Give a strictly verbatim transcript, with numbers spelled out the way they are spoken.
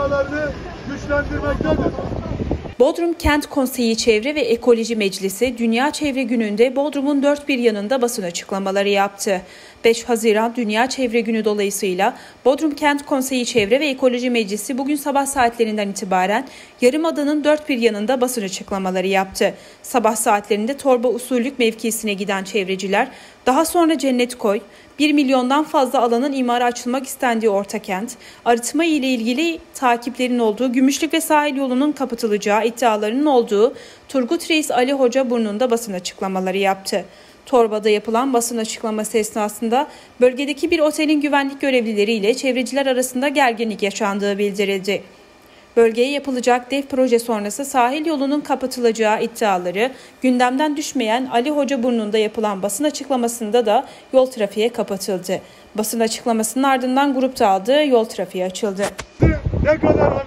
çalışmalarını güçlendirmektedir. Bodrum Kent Konseyi Çevre ve Ekoloji Meclisi Dünya Çevre Günü'nde Bodrum'un dört bir yanında basın açıklamaları yaptı. beş Haziran Dünya Çevre Günü dolayısıyla Bodrum Kent Konseyi Çevre ve Ekoloji Meclisi bugün sabah saatlerinden itibaren Yarımada'nın dört bir yanında basın açıklamaları yaptı. Sabah saatlerinde Torba Usullük mevkisine giden çevreciler, daha sonra Cennetkoy, bir milyondan fazla alanın imara açılmak istendiği Ortakent, arıtma ile ilgili takiplerin olduğu Gümüşlük ve sahil yolunun kapatılacağı iddialarının olduğu Turgut Reis Ali Hocaburnu'nda basın açıklamaları yaptı. Torba'da yapılan basın açıklaması esnasında bölgedeki bir otelin güvenlik görevlileriyle çevreciler arasında gerginlik yaşandığı bildirildi. Bölgeye yapılacak dev proje sonrası sahil yolunun kapatılacağı iddiaları gündemden düşmeyen Ali Hocaburnu'nda yapılan basın açıklamasında da yol trafiğe kapatıldı. Basın açıklamasının ardından grup dağıldı, yol trafiği açıldı. Ne kadar